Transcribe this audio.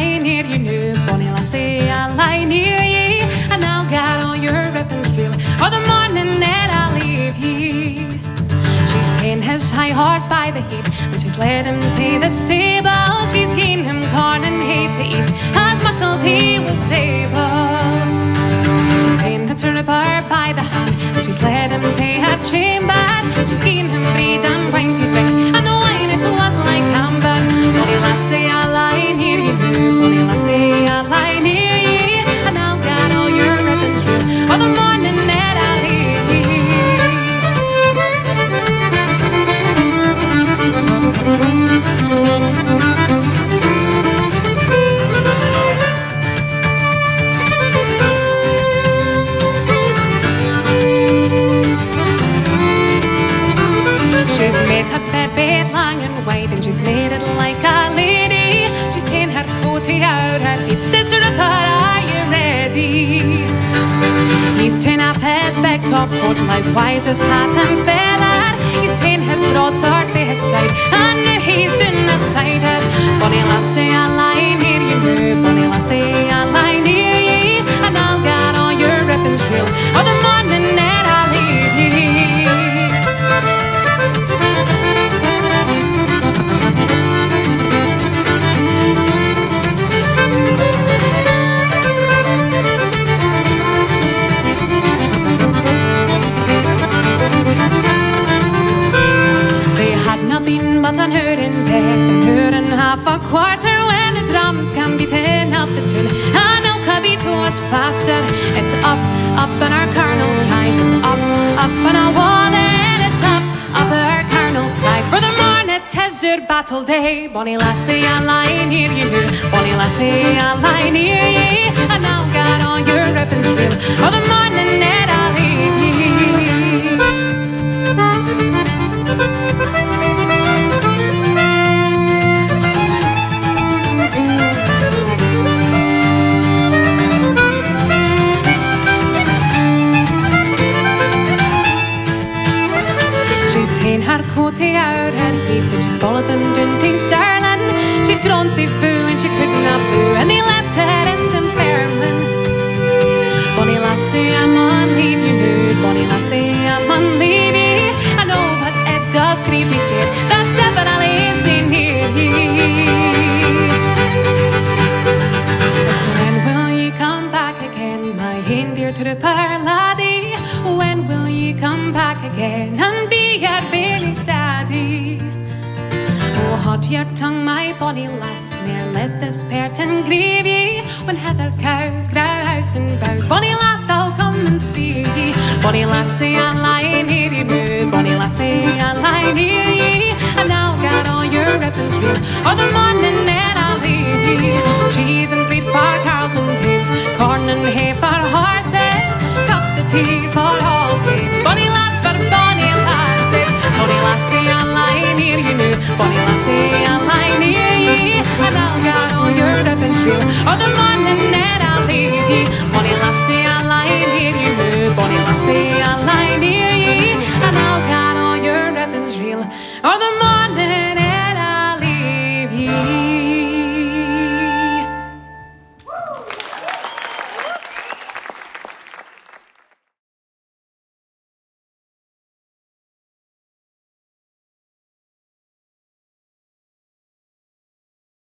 lie near you now, bonny lassie, I'll lie near ye, and I'll get all your ribbons true, or the morning that I'll leave ye. She's ta'en his high horse by the heat, and she's led him to the stable. She's given him corn and hay to eat, as muckles he was able. She's ta'en the trooper by the hand, and she's led him to her chamber. She's given him bread and wine to drink, and the wine it was like amber. Bonny lassie, I'll lie near you now, bonny lassie, I'll lie near ye, and I'll get all your ribbons true, or the morning that I'll leave ye. She's made her bed long and wide, and she's made it like a lady. She's ta'en her coatie out her head. Sister of her, are you ready? He's ta'en off his big top coat, likewise his hat and feather. He's ta'en his broadsword by his side, and now he's doing a side head. Bonny lassie, I'll lie near you now, bonny lassie, I'll lie near ye, and I'll get all your ribbons true, or the morning that I'll leave ye. But an hour in bed, an hour and half a quarter, when the drums can be ta'en up the tune, and El Cabito is faster. It's up, up in our Colonel cries. It's up, up in our wall, and it's up, up in our Colonel cries. For the morn it is your battle day. Bonny lassie, I'll lie near you now, bonny lassie, I'll lie near ye, and I'll get all your ribbons true, for the morning that I'll leave ye. Her coatie out her heat, and she's followed them down to Stirling. She's grown so foo and she couldn't have boo, and they left her in Dunfermline. Bonny lassie, I mun leave you now, bonny lassie, I mun leave ye. I know what it does grieve me said, that ever I'll leave so near ye. So when will ye come back again, my hen dear trooper laddie? When will ye come back again and be your bairnie's daddy? Oh, hold your tongue, my bonny lass, ne'er let this pertin grieve ye. When heather cows grouse and bows, bonny lass, I'll come and see ye. Bonny lassie, I'll lie near you now, bonny lassie, I'll lie near ye, and I'll get all your ribbons true, or the morning that I'll leave ye.